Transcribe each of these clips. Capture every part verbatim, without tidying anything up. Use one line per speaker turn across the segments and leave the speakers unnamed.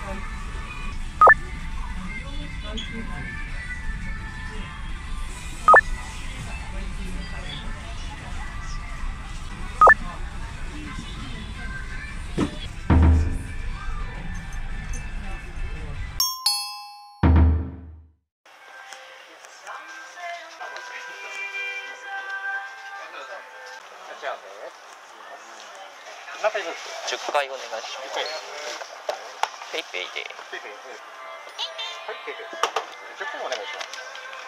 じゅっかいお願いします。ペイペイで。
ペイペイ。はい、ペイペイ。じゅっかいお願いします。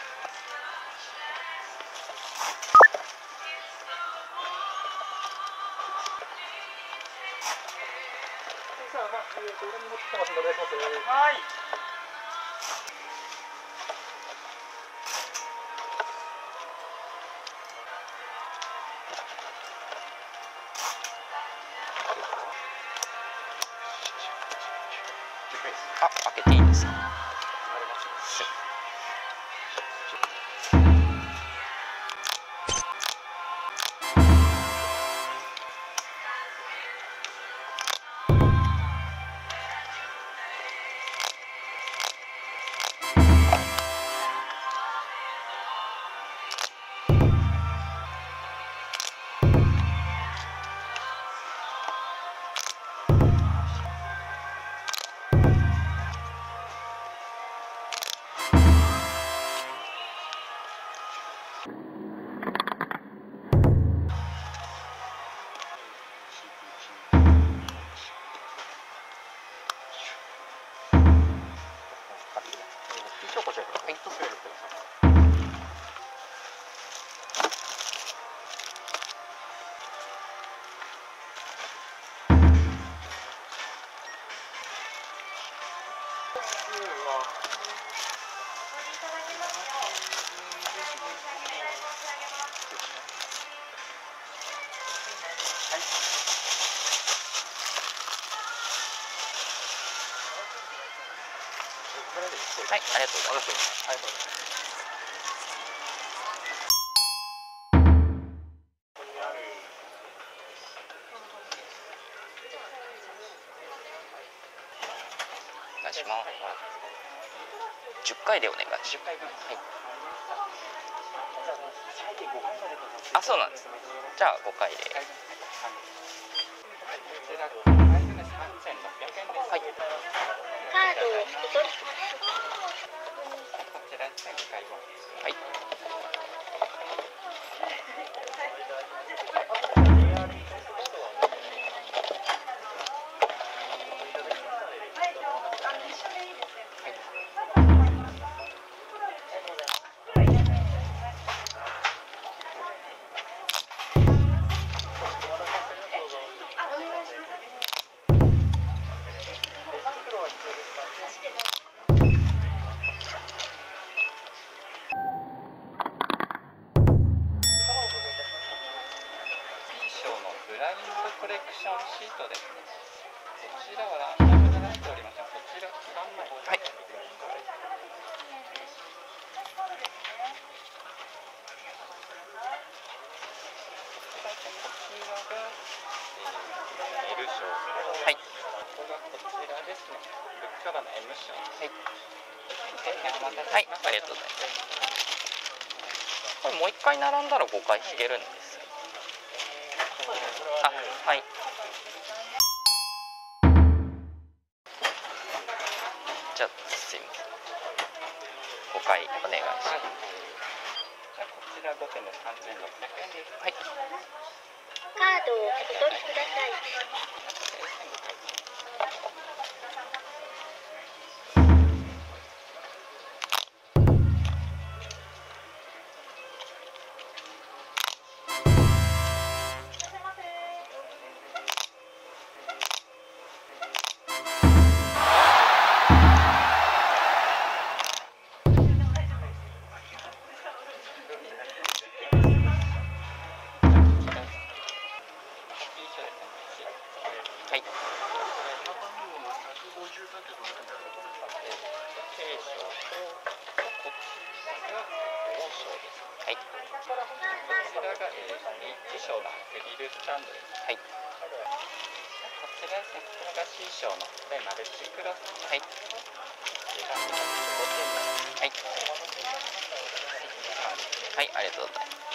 さあ、まあ、えっと、裏に持ってきてますので、お願いします。はい。
あ、開けていいですか。はい、ありがとうございます。ありがとうございます。お願いします。じゅっかいでお願いします。はい。あ、そうなんです。じゃあごかいで。はい。
カードをお取りください。
はい。
ブラインドコレクションシートですね。こちらはランダムになっております。こちらさんまい。
はい。
L 賞。
はい。
ここがこちらですね。ブックカバーの M 賞。
はい。
はい、
ありがとうございます。これもう一回並んだらごかい引けるんです。あ、はい。じゃあすいません。ごかいお願いします。
はい、じゃあこちらごてんでさんぜんろっぴゃくえんです。
はい。
カードをお取りください。
はい。はい。
こちらが H 賞のアクリルスタンドです。
はい。
こちちらですね、こちらが C 賞の大マルチクロス。
はい。はい。はい、ありがとうございます。